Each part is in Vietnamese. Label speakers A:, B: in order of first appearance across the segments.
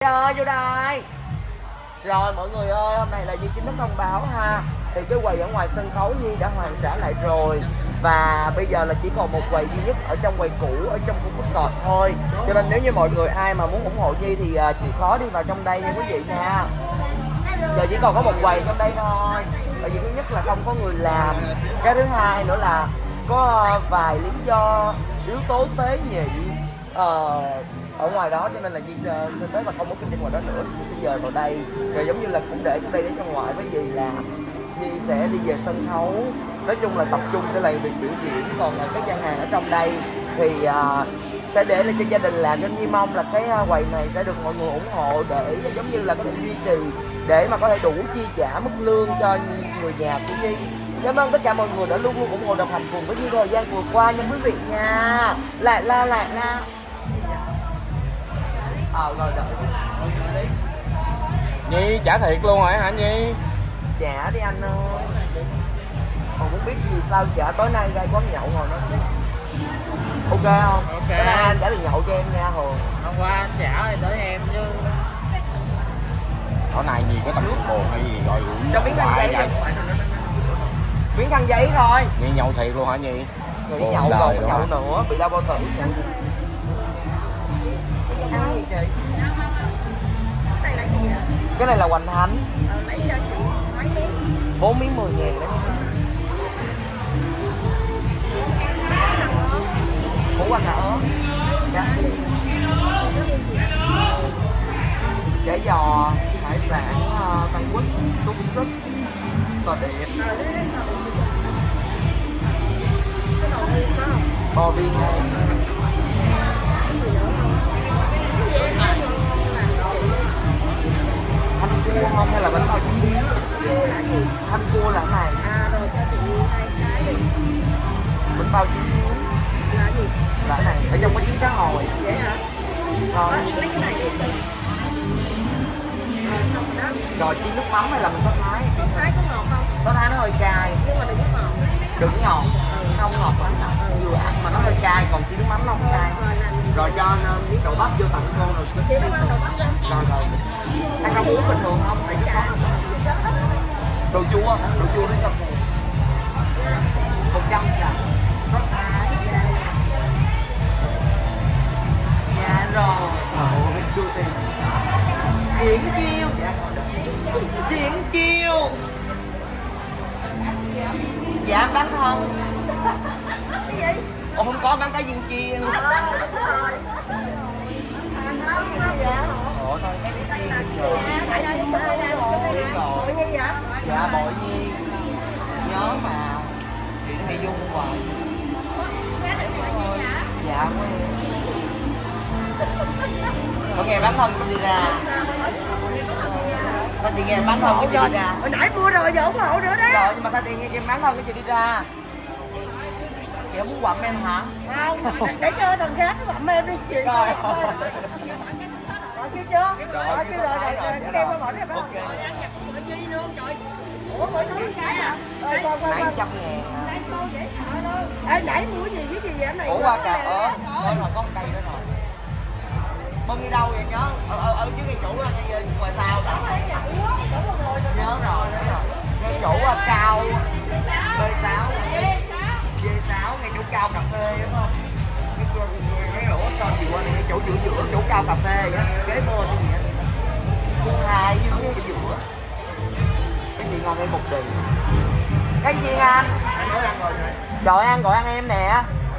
A: ơi vô đây. Rồi mọi người ơi, hôm nay là Nhi chính thức thông báo ha. Thì cái quầy ở ngoài sân khấu Nhi đã hoàn trả lại rồi. Và bây giờ là chỉ còn một quầy duy nhất ở trong quầy cũ, ở trong khu food court thôi. Cho nên nếu như mọi người ai mà muốn ủng hộ Nhi thì chịu khó đi vào trong đây nha quý vị nha. Giờ chỉ còn có một quầy trong đây thôi. Bởi vì thứ nhất là không có người làm. Cái thứ hai nữa là có vài lý do yếu tố tế nhị ở ngoài đó, cho nên là Nhi xin tới và không có kinh doanh ngoài đó nữa. Nhi sẽ dời vào đây, rồi giống như là cũng để trong đây để cho ngoài, với gì là Nhi sẽ đi về sân khấu, nói chung là tập trung để làm việc biểu diễn. Còn cái gian hàng ở trong đây thì sẽ để lại cho gia đình làm, nên Nhi mong là cái quầy này sẽ được mọi người ủng hộ để giống như là có thể duy trì, để mà có thể đủ chi trả mức lương cho người nhà của Nhi. Cảm ơn tất cả mọi người đã luôn luôn ủng hộ đồng hành cùng với Nhi thời gian vừa qua nha quý vị nha. Lại la rồi đợi đi.
B: Nhi trả thiệt luôn rồi hả Nhi?
A: Trả đi anh ơi. Còn muốn biết gì sao trả, tối nay ra quán nhậu rồi đó. Ok không?
C: Ok.
A: Tối nay anh trả tiền nhậu cho em nha Hường.
C: Hôm qua anh trả thì tới em chứ.
B: Tối nay Nhi có tập trung buồn hay gì gọi uống
A: cho miếng khăn giấy vậy? Miếng khăn giấy thôi.
B: Nhi nhậu thiệt luôn hả Nhi?
A: Rồi đi nhậu rồi nhậu nữa, bị đau bao tử. Ăn gì chị? Cái này là hoành thánh.
D: Lấy cho chị mấy miếng?
A: 4 miếng 10.000 đấy. Củ anh hả? Dạ. Chả giò, hải sản, sandwich, xúc xích, bò đẹp. Bò viên này. Thanh cua không hay là bánh bao chín miếng? Thanh cua là cái này.
D: Rồi cho chị 2 cái.
A: Bánh bao chín miếng
D: Là gì?
A: là cái này, ở trong có trứng cá hồi.
D: Vậy hả?
A: Rồi.
D: Lấy cái này đi chị. Xong rồi đó.
A: Rồi chiên nước mắm hay là mình sốt thái?
D: Sốt thái có ngọt không?
A: Sốt thái nó hơi cay.
D: Nhưng mà đừng có ngọt.
A: Đừng ngọt. Không ngọt quá anh ạ. Vừa ăn mà nó hơi cay, còn chiên nước mắm nó không cay. Rồi cho miếng đậu bắp vô tặng cô rồi.
D: Chị nó ăn đậu bắp không?
A: Rồi. Ăn rau muống bình thường không? Phải chứ không? Đồ chua đến cho cô. 100 đồng. Sốt thái. Dạ rồi. Mình đưa tiền. Diễn chiêu. Diễn chiêu. Dạ bán thân.
D: Cái gì?
A: Ồ không có bán cá viên chiên.
D: Đúng rồi.
A: Ủa thôi cái viên chiên.
D: Bội Nhi hả?
A: Dạ Bội Nhi. Nhớ mà chị hay dung hoài. Dạ quá em. Có nghe bán thân chị đi ra. Sao chị nghe bán thân cái chị đi ra?
D: Hồi nãy mua rồi giờ ủng hộ nữa đó.
A: Rồi nhưng mà sao chị nghe em bán thân cái chị đi ra? Chị không muốn quặm em hả?
D: Không, để cho thằng khác nó bậm em đi chị.
A: Rồi.
D: Rồi chưa chưa? Rồi chưa rồi, đem qua bỏ đi phải không? Ủa mỗi thứ cái à? Rồi qua qua.
A: 700.000.
D: Ê nãy mua gì với gì vậy em này?
A: Ủa qua cà ớt. Rồi có một cây nữa rồi. Bưng đi đâu vậy nhớ? Ở trước ngay chủ ngoài sau đó. Nhớ rồi. Ngay chủ cao B6. D6 ngay chỗ cao cà phê đúng không? Cái ổ con gì qua ngay chỗ giữa chỗ cao cà phê á, kế bên cái gì á. Khu 2 với cái giữa. Cái gì ngon đây một đừng. Cái gì anh? Gọi ăn em nè.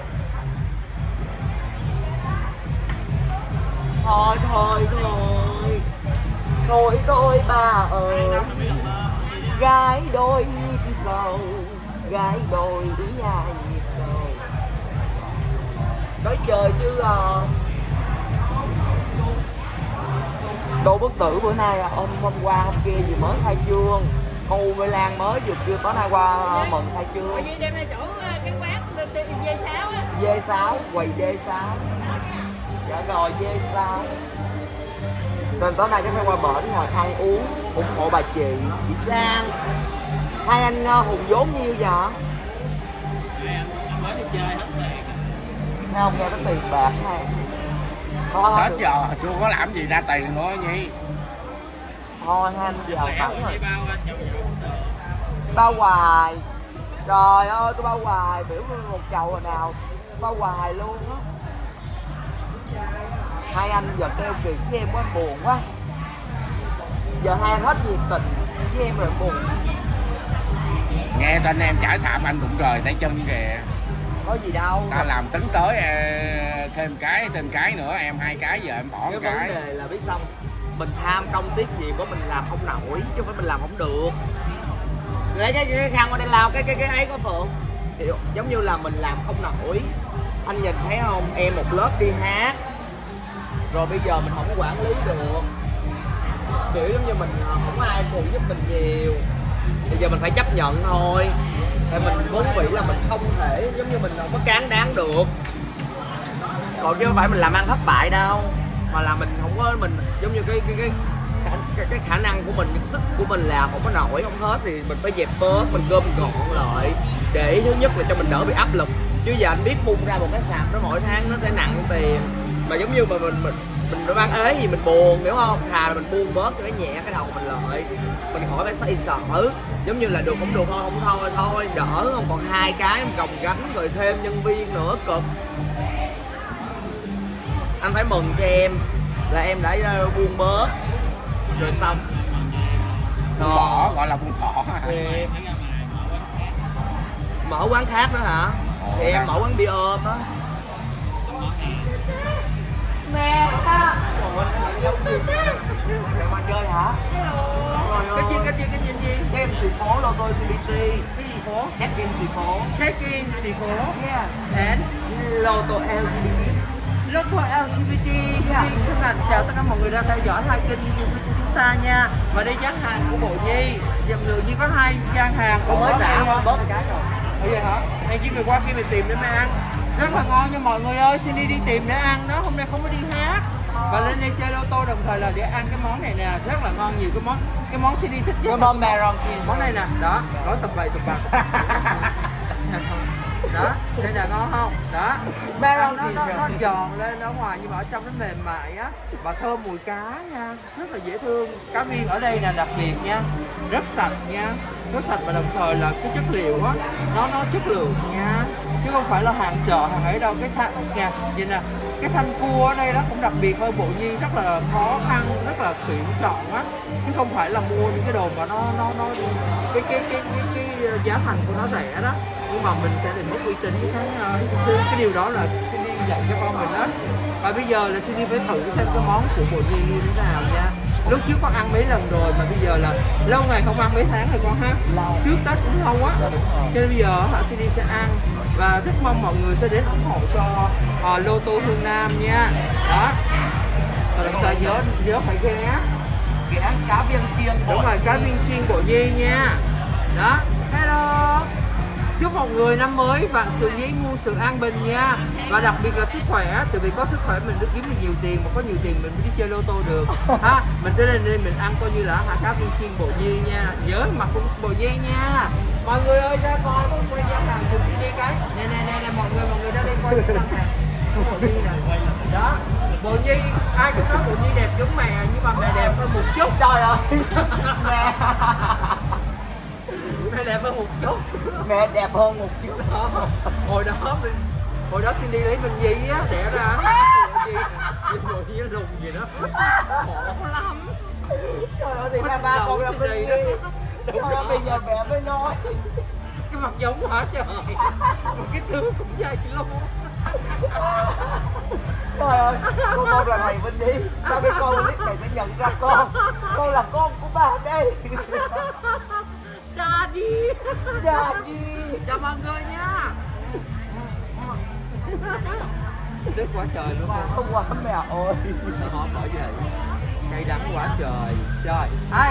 A: Thôi bà ơi. Gái đôi nhịp cầu, gái đôi ý ai nhịp cầu. Nói chơi chứ Đô Bất Tử bữa nay hôm qua hôm kia gì mới khai trương. Con U Mê Lan mới vừa kia tối nay qua mừng khai trương.
D: Đem ra chỗ cái quán D6 á.
A: D6, quầy D6. Dạ rồi D6. Nên tối nay chắc phải qua bển ngồi ăn uống ủng hộ bà chị Trang. Hai anh hùng vốn nhiêu vậy?
C: Em mới đi chơi hết tiền.
A: Không nghe có tiền bạc ha.
B: Hết giờ chưa có làm gì ra tiền nữa Nhi.
A: Thôi anh giờ sẵn rồi. Bao hoài. Trời ơi tôi bao hoài, biểu một chầu hồi nào bao hoài luôn á. Hai anh giờ kêu kiệt với em quá buồn quá. Giờ hai anh hết nhiệt tình với em rồi buồn.
B: Nghe tên em chả sạp anh cũng rời tay chân kìa.
A: Có gì đâu.
B: Ta làm tính tới thêm cái nữa, em 2 cái giờ em bỏ
A: cái
B: một cái.
A: vấn đề là biết xong, mình tham công tiếc gì của mình làm không nổi chứ không phải mình làm không được. Lấy cái khăn qua đây lao cái ấy có Phượng. Hiểu, giống như là mình làm không nổi. Anh nhìn thấy không, em một lớp đi hát rồi bây giờ mình không có quản lý được, kiểu giống như mình không có ai phụ giúp mình nhiều, bây giờ mình phải chấp nhận thôi. Tại mình vốn nghĩ là mình không thể, giống như mình không có cán đáng được, còn chứ không phải mình làm ăn thất bại đâu, mà là mình không có, mình giống như cái khả năng của mình, cái sức của mình làm không có nổi không hết thì mình phải dẹp bớt, mình gom gọn lại để thứ nhất là cho mình đỡ bị áp lực. Chứ giờ anh biết bung ra một cái sạp đó mỗi tháng nó sẽ nặng tiền, mà giống như mà mình bán ế gì mình buồn, hiểu không? Thà là mình buông bớt cho nó nhẹ cái đầu mình lại, mình khỏi phải xoay sở, giống như là được không được thôi, không thôi đỡ không, còn 2 cái em gồng gánh rồi thêm nhân viên nữa cực. Anh phải mừng cho em là em đã buông bớt rồi xong.
B: Buông bỏ, gọi là buông bỏ.
A: Thì mở quán khác nữa hả? Thì em mở quán bia ôm á. Mẹ ta. Mẹ mà chơi hả? Cái gì? Check in phố Lô Tô CBT. Cái gì phố? Check in phố.
D: Check in phố.
A: Yeah.
D: And
A: Lô Tô LGBT.
D: Local LGBT. Xin thành chào tất cả mọi người đang theo dõi hai kênh YouTube của chúng ta nha. Và đây gian hàng của Bộ Nhi. Dầm người như có 2 gian hàng
A: Còn mới trả
D: không?
A: bớt một cái rồi.
D: Bây giờ hả? Anh chỉ người qua kia mình tìm để mà ăn. Rất là ngon nha mọi người ơi, xin đi tìm để ăn đó, hôm nay không có đi hát. Và lên đây chơi lô tô đồng thời là để ăn cái món này nè, rất là ngon, nhiều cái món CD thích nhất.
A: Cái món Maron kia.
D: Món này nè, đó, nói tập bậy tập bạc. Đó, đây là ngon không? Đó.
A: Maron
D: nó giòn lên ở ngoài nhưng mà ở trong nó mềm mại á, và thơm mùi cá nha, rất là dễ thương. Cá viên ở đây là đặc biệt nha, rất sạch nha, rất sạch và đồng thời là cái chất liệu á, nó chất lượng nha, chứ không phải là hàng chợ hàng ấy đâu. Cái thanh nha, nhìn nè, cái thanh cua ở đây đó cũng đặc biệt hơn. Bộ Nhi rất là khó khăn, rất là tuyển chọn á, chứ không phải là mua những cái đồ mà nó cái giá thành của nó rẻ đó, nhưng mà mình sẽ định mất uy tín cái điều đó là Cindy dạy cho con mình đó. Và bây giờ là Cindy phải thử xem cái món của Bộ Nhi như thế nào nha. Lúc trước con ăn mấy lần rồi mà bây giờ là lâu ngày không ăn, mấy tháng rồi con ha, trước Tết cũng lâu quá, cho nên bây giờ Cindy sẽ ăn và rất mong mọi người sẽ đến ủng hộ cho Lô Tô Hương Nam nha. Đó, và đồng thời nhớ phải ghé
A: Cá viên chiên.
D: đúng rồi, cá viên chiên Bộ Nhi nha. Đó, hello, chúc mọi người năm mới vạn sự như ý, muôn sự an bình nha, và đặc biệt là sức khỏe. Tại vì có sức khỏe mình được kiếm được nhiều tiền, mà có nhiều tiền mình mới đi chơi lô tô được ha. Mình tới đây mình ăn coi như là cá viên chiên Bộ Nhi nha, nhớ mặc cũng Bộ Nhi nha. Mọi người ơi, ra coi có quay gian hàng cùng đi cái nè mọi người ra đây quay gian hàng Bộ Nhi nè. Đó, Bộ Nhi, ai cũng nói Bộ Nhi đẹp giống mẹ, nhưng mà mẹ đẹp hơn một chút.
A: Trời ơi.
D: Mẹ đẹp hơn một chút.
A: Mẹ đẹp hơn một chút.
D: Hồi đó Cindy lấy Bình Nhi á, đẻ ra Bộ Nhi nó rùng gì đó, khổ lắm.
A: Trời ơi, thì hai ba con là Bình Nhi. Thôi bây giờ mẹ mới nói
D: cái mặt giống quá trời, mà cái tướng cũng dày luôn.
A: Trời ơi, con là thầy Vinh Nhi. Sao cái con clip này sẽ nhận ra con là con của bà đây.
D: Daddy. Chào mọi người nha. Đứt quá trời luôn.
A: Không quá mẹ ơi.
D: Họ bởi vậy cay đắng quá trời. Trời ai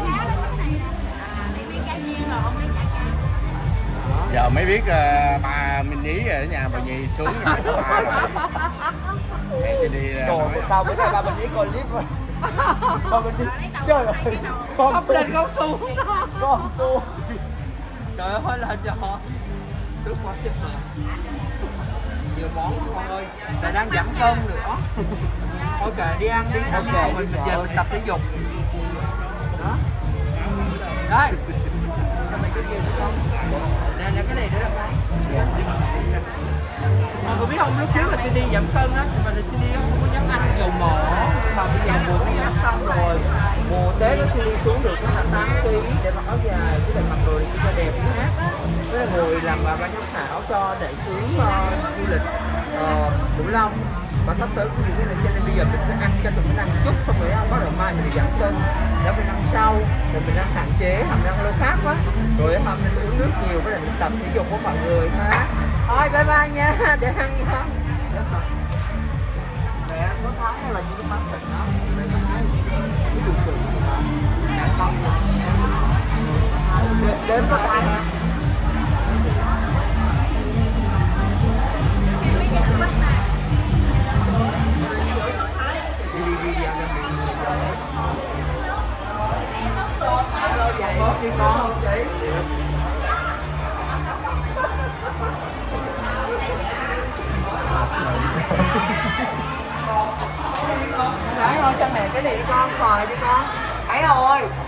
B: Giờ mới biết ba Mini ở nhà bà Nhi xuống nhà của ba rồi. Em sẽ đi
A: Rồi sao bữa nay ba Bình Nhi coi clip rồi. Con Bình Nhi. Trời ơi.
D: không lên không xuống.
A: Con tu.
D: Trời ơi là trời. Đứt quá trời. nhiều món con ơi. Sẽ đang giảm cân nữa. Thôi kệ đi ăn đi, ăn
A: Ok,
D: xong mình
A: đi
D: về
A: rồi.
D: mình tập thể dục. Đó. Đây. Cho mày cái gì nữa không? Nè cái này nữa là cái. Mà cô biết không, lúc trước là Cindy giảm cân á, nhưng mà là Cindy không có dám ăn dầu mỡ.
A: Mà bây giờ mùa nó xong rồi, mùa Tết nó đi xuống được có là 8 kg để mặc áo dài, chứ lại mặc đồ đi cho đẹp khác. Với là ngồi làm ban giám khảo cho đại sứ du lịch Cửu Long. Và sắp tới cũng như thế này, cho nên bây giờ mình phải ăn cho tụi mình ăn chút, xong rồi bắt đầu mai mình giảm cân để mình ăn sau, rồi mình ăn hạn chế hoặc ăn lô khác quá, rồi mình uống nước nhiều, với lại mình tập thể dục của mọi người ha. Thôi bye bye nha, để ăn nha. Mẹ số tháng hay là những cái bán thịt đó, mẹ số tháng cái dụng cụ gì đó, mẹ con đến số tháng. Đi con không chị? Đấy thôi cho mẹ cái này đi con, xoài đi con. Thấy rồi.